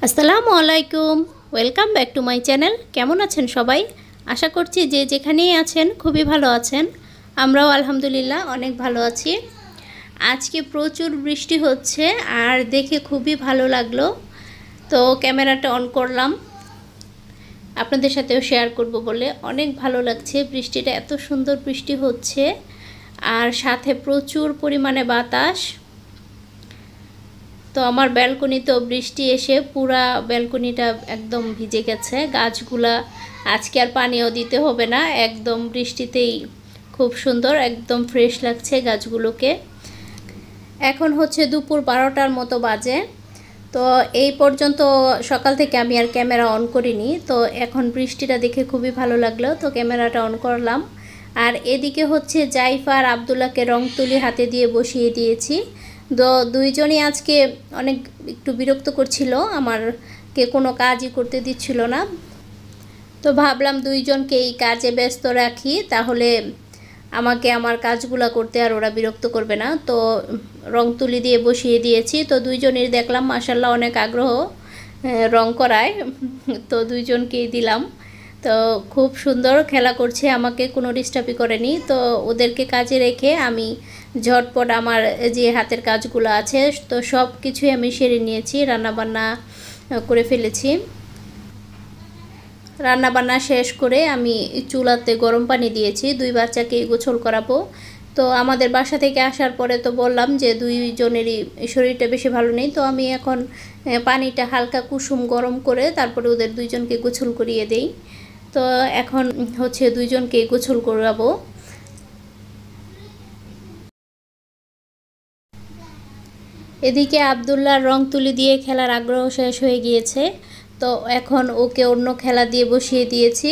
আসসালামু আলাইকুম, welcome back to my channel. কেমন আছেন সবাই? আশা করছি যে যেখানেই আছেন খুবই ভালো আছেন। আমরাও আলহামদুলিল্লাহ অনেক ভালো আছি। আজকে প্রচুর বৃষ্টি হচ্ছে আর দেখে খুবই ভালো লাগলো, তো ক্যামেরাটা অন করলাম আপনাদের সাথেও শেয়ার করব বলে। অনেক ভালো লাগছে, বৃষ্টিটা এত সুন্দর বৃষ্টি হচ্ছে আর সাথে প্রচুর পরিমাণে বাতাস। তো আমার ব্যালকনিতেও বৃষ্টি এসে পুরা ব্যালকনিটা একদম ভিজে গেছে। গাছগুলা আজকে আর পানিও দিতে হবে না, একদম বৃষ্টিতেই খুব সুন্দর একদম ফ্রেশ লাগছে গাছগুলোকে। এখন হচ্ছে দুপুর 12টার মতো বাজে। তো এই পর্যন্ত সকাল থেকে আমি আর ক্যামেরা অন করিনি, তো এখন বৃষ্টিটা দেখে খুবই ভালো লাগলো, তো ক্যামেরাটা অন করলাম। আর এদিকে হচ্ছে জাইফা আর আব্দুল্লাহকে রং তুলি হাতে দিয়ে বসিয়ে দিয়েছি। তো দুইজনই আজকে অনেক একটু বিরক্ত করছিল, আমারকে কোনো কাজই করতে দিচ্ছিল না। তো ভাবলাম দুইজনকে এই কাজে ব্যস্ত রাখি, তাহলে আমাকে আমার কাজগুলো করতে আর ওরা বিরক্ত করবে না। তো রং তুলি দিয়ে বসিয়ে দিয়েছি। তো দুইজনের দেখলাম মাশাআল্লাহ অনেক আগ্রহ রং করায়, তো দুইজনকেই দিলাম। তো খুব সুন্দর খেলা করছে, আমাকে কোনো ডিস্টার্বই করেনি। তো ওদেরকে কাজে রেখে আমি ঝটপট আমার যে হাতের কাজগুলো আছে তো সব কিছুই আমি সেরে নিয়েছি, রান্নাবান্না করে ফেলেছি। রান্নাবান্না শেষ করে আমি চুলাতে গরম পানি দিয়েছি, দুই বাচ্চাকে গোসল করাবো। তো আমাদের বাসা থেকে আসার পরে তো বললাম যে দুইজনেরই শরীরটা বেশি ভালো নেই, তো আমি এখন পানিটা হালকা কুসুম গরম করে তারপরে ওদের দুইজনকে গোসল করিয়ে দেই। তো এখন হচ্ছে দুইজনকে গোসল করাবো। এদিকে আব্দুল্লাহর রং তুলি দিয়ে খেলার আগ্রহ শেষ হয়ে গিয়েছে, তো এখন ওকে অন্য খেলা দিয়ে বসিয়ে দিয়েছি।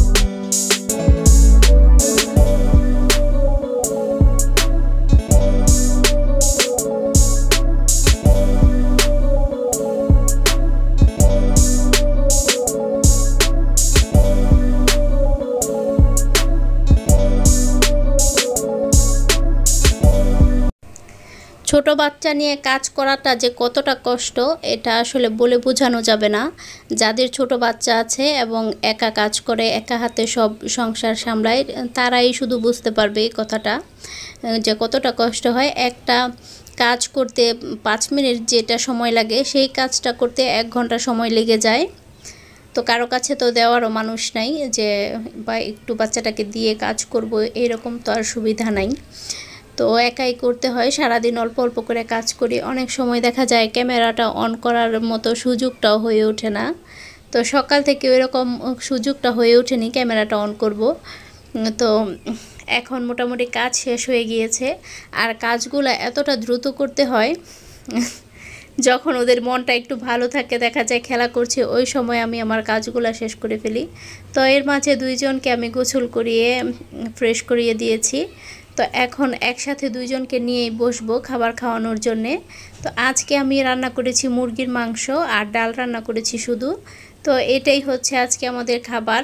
ছোট বাচ্চা নিয়ে কাজ করাটা যে কতটা কষ্ট এটা আসলে বলে বোঝানো যাবে না। যাদের ছোট বাচ্চা আছে এবং একা কাজ করে, একা হাতে সব সংসার সামলায়, তারাই শুধু বুঝতে পারবে এই কথাটা যে কতটা কষ্ট হয়। একটা কাজ করতে 5 মিনিট যেটা সময় লাগে সেই কাজটা করতে 1 ঘন্টা সময় লেগে যায়। তো কারো কাছে তো দেওয়ারও মানুষ নাই যে বা একটু বাচ্চাটাকে দিয়ে কাজ করব, এরকম তো আর সুবিধা নাই। তো একাই করতে হয়, সারাদিন অল্প অল্প করে কাজ করি। অনেক সময় দেখা যায় ক্যামেরাটা অন করার মতো সুযোগটাও হয়ে ওঠে না। তো সকাল থেকে ওইরকম সুযোগটা হয়ে ওঠেনি ক্যামেরাটা অন করব। তো এখন মোটামুটি কাজ শেষ হয়ে গিয়েছে। আর কাজগুলো এতটা দ্রুত করতে হয়, যখন ওদের মনটা একটু ভালো থাকে, দেখা যায় খেলা করছে, ওই সময় আমি আমার কাজগুলো শেষ করে ফেলি। তো এর মাঝে দুইজনকে আমি গোসল করিয়ে ফ্রেশ করিয়ে দিয়েছি। তো এখন একসাথে দুইজনকে নিয়েই বসবো খাবার খাওয়ানোর জন্যে। তো আজকে আমি রান্না করেছি মুরগির মাংস আর ডাল রান্না করেছি শুধু। তো এটাই হচ্ছে আজকে আমাদের খাবার।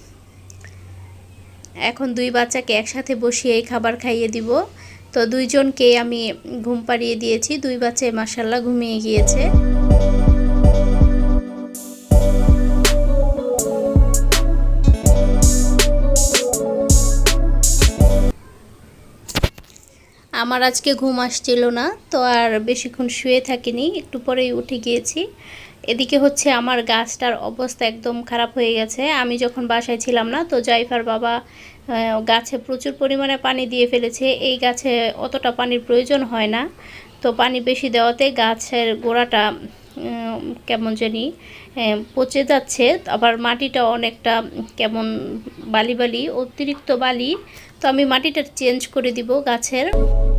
এখন দুই বাচ্চাকে একসাথে বসিয়েই খাবার খাইয়ে দিব। তো দুইজনকে আমি ঘুম পাড়িয়ে দিয়েছি, দুই বাচ্চাই মাশাআল্লাহ ঘুমিয়ে গিয়েছে। আমার আজকে ঘুম আসছিল না, তো আর বেশিক্ষণ শুয়ে থাকিনি, একটু পরেই উঠে গিয়েছি। এদিকে হচ্ছে আমার গাছটার অবস্থা একদম খারাপ হয়ে গেছে। আমি যখন বাসায় ছিলাম না, তো জাইফার বাবা গাছে প্রচুর পরিমাণে পানি দিয়ে ফেলেছে। এই গাছে অতটা পানির প্রয়োজন হয় না, তো পানি বেশি দেওয়াতে গাছের গোড়াটা কেমন জানি পচে যাচ্ছে। আবার মাটিটা অনেকটা কেমন বালি বালি, অতিরিক্ত বালি। তো আমি মাটিটা চেঞ্জ করে দিব গাছের।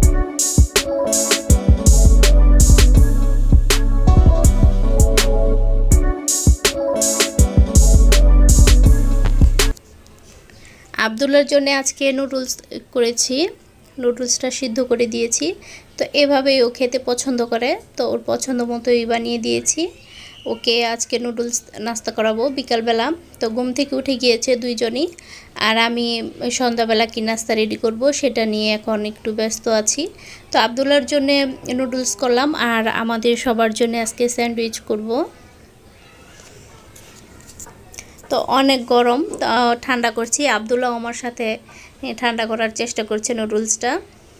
আব্দুল্লার জন্য আজকে নুডলস করেছি, নুডলসটা সিদ্ধ করে দিয়েছি। তো এভাবেই ও খেতে পছন্দ করে, তো ওর পছন্দ মতোই বানিয়ে দিয়েছি। ওকে আজকে নুডলস নাস্তা করাবো বিকালবেলা। তো ঘুম থেকে উঠে গিয়েছে দুইজনই, আর আমি সন্ধ্যাবেলা কি নাস্তা রেডি করব সেটা নিয়ে এখন একটু ব্যস্ত আছি। তো আব্দুল্লার জন্য নুডলস করলাম, আর আমাদের সবার জন্য আজকে স্যান্ডউইচ করব। তো অনেক গরম, ঠান্ডা করছি। আব্দুল্লাহ আমার সাথে ঠান্ডা করার চেষ্টা করছে নুডলসটা।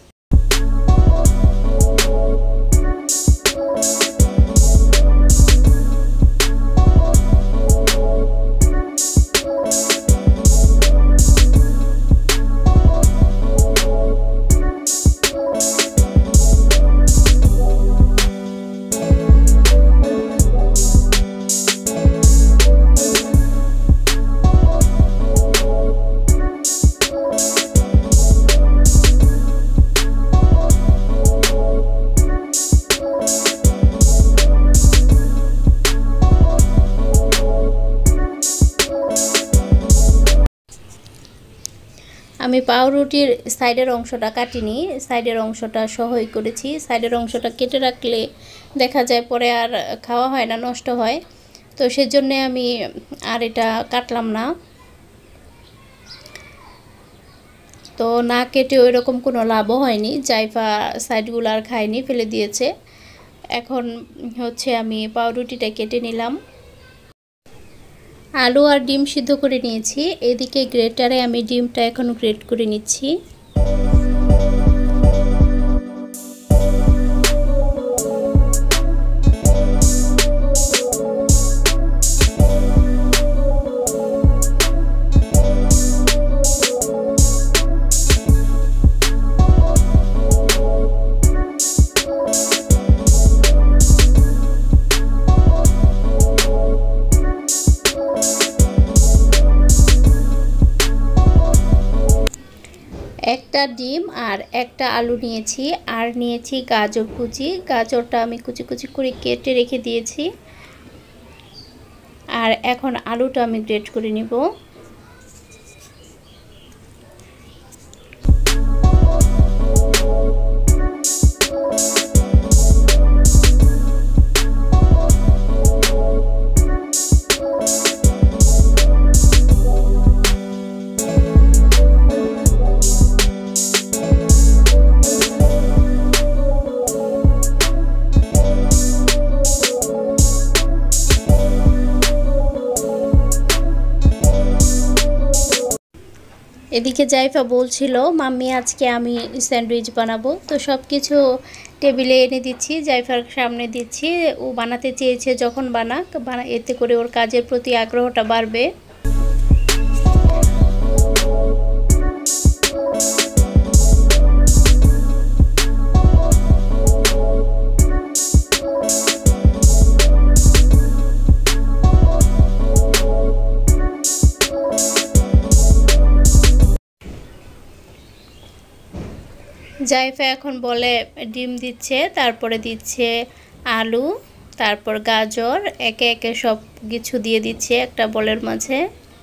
আমি পাউরুটির সাইডের অংশটা কাটিনি, সাইডের অংশটা সহই করেছি। সাইডের অংশটা কেটে রাখলে দেখা যায় পরে আর খাওয়া হয় না, নষ্ট হয়। তো সেজন্য আমি আর এটা কাটলাম না। তো না কেটে ওই রকম কোনো লাভও হয়নি, জাইফা সাইডগুলো আর খায়নি, ফেলে দিয়েছে। এখন হচ্ছে আমি পাউরুটিটা কেটে নিলাম। আলু আর ডিম সিদ্ধ করে নিয়েছি। এদিকে গ্রেটারে আমি ডিমটা এখন গ্রেট করে নিচ্ছি। একটা ডিম আর একটা আলু নিয়েছি, আর নিয়েছি গাজর কুচি। গাজরটা আমি কুচি কুচি করে কেটে রেখে দিয়েছি। আর এখন আলুটা আমি গ্রেট করে নিব। এদিকে জাইফা বলছিল মাম্মি আজকে আমি স্যান্ডউইচ বানাবো। তো সব কিছু টেবিলে এনে দিচ্ছি, জাইফার সামনে দিচ্ছি। ও বানাতে চেয়েছে, যখন বানাক, এতে করে ওর কাজের প্রতি আগ্রহটা বাড়বে। জাইফা এখন বলে ডিম দিচ্ছে, তারপরে দিচ্ছে আলু, তারপর গাজর, একে একে সব কিছু দিয়ে দিচ্ছে একটা বলের মাঝে।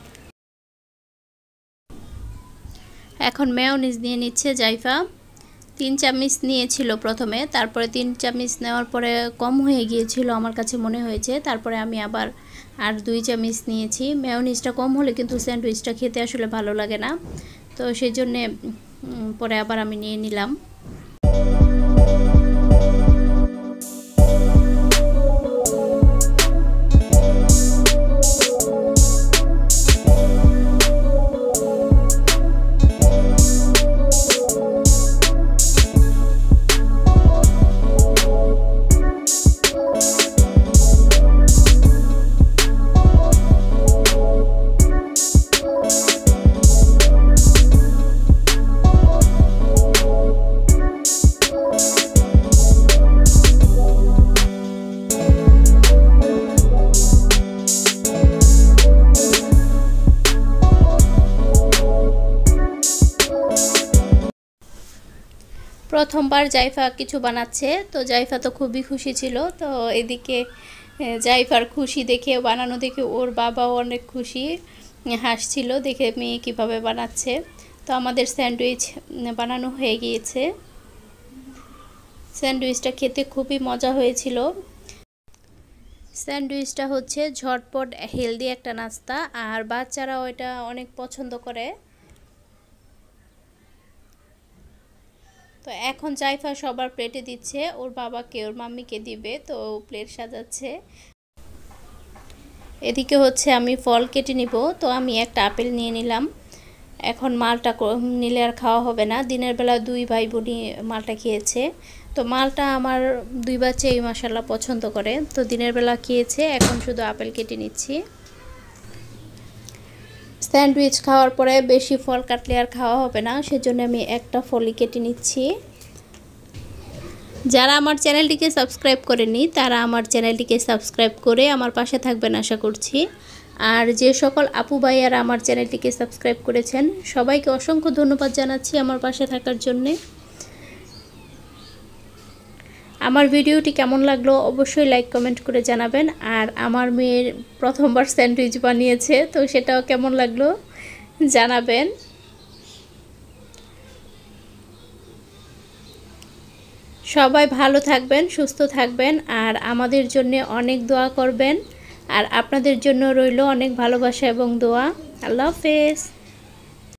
এখন মেয়োনিজ নিয়ে নিচ্ছে জাইফা। 3 চামচ নিয়েছিল প্রথমে, তারপরে 3 চামচ নেওয়ার পরে কম হয়ে গিয়েছিল আমার কাছে মনে হয়েছে। তারপরে আমি আবার আর 2 চামচ নিয়েছি। মেয়োনিজটা কম হলে কিন্তু স্যান্ডউইচটা খেতে আসলে ভালো লাগে না। তো সেই জন্যে পরে আবার আমি নিয়ে নিলাম। প্রথমবার জাইফা কিছু বানাচ্ছে, তো জাইফা তো খুবই খুশি ছিল। তো এদিকে জাইফার খুশি দেখে, বানানো দেখে ওর বাবাও অনেক খুশি, হাসছিল দেখে মেয়ে কীভাবে বানাচ্ছে। তো আমাদের স্যান্ডউইচ বানানো হয়ে গিয়েছে। স্যান্ডউইচটা খেতে খুবই মজা হয়েছিল। স্যান্ডউইচটা হচ্ছে ঝটপট হেলদি একটা নাস্তা, আর বাচ্চারাও এটা অনেক পছন্দ করে। তো এখন জাইফা সবার প্লেটে দিচ্ছে, ওর বাবাকে, ওর মাম্মিকে দিবে, তো প্লেট সাজাচ্ছে। এদিকে হচ্ছে আমি ফল কেটে নিব। তো আমি একটা আপেল নিয়ে নিলাম। এখন মালটা নিলে আর খাওয়া হবে না। দিনের বেলা 2 ভাই বোনই মালটা খেয়েছে। তো মালটা আমার 2 বাচ্চাই মাশাআল্লাহ পছন্দ করে। তো দিনের বেলা খেয়েছে, এখন শুধু আপেল কেটে নিচ্ছি। স্যান্ডউইচ খাওয়ার পরে বেশি ফল কাটলে আর খাওয়া হবে না, সেজন্য আমি একটা ফলই কেটে নিচ্ছি। যারা আমার চ্যানেলটিকে সাবস্ক্রাইব করেনি তারা আমার চ্যানেলটিকে সাবস্ক্রাইব করে আমার পাশে থাকবেন আশা করছি। আর যে সকল আপু ভাইয়ারা আমার চ্যানেলটিকে সাবস্ক্রাইব করেছেন সবাইকে অসংখ্য ধন্যবাদ জানাচ্ছি আমার পাশে থাকার জন্যে। আমার ভিডিওটি কেমন লাগলো অবশ্যই লাইক কমেন্ট করে জানাবেন। আর আমার মেয়ের প্রথমবার স্যান্ডউইচ বানিয়েছে, তো সেটাও কেমন লাগলো জানাবেন। সবাই ভালো থাকবেন, সুস্থ থাকবেন, আর আমাদের জন্য অনেক দোয়া করবেন। আর আপনাদের জন্য রইল অনেক ভালোবাসা এবং দোয়া। আল্লাহ হাফেজ।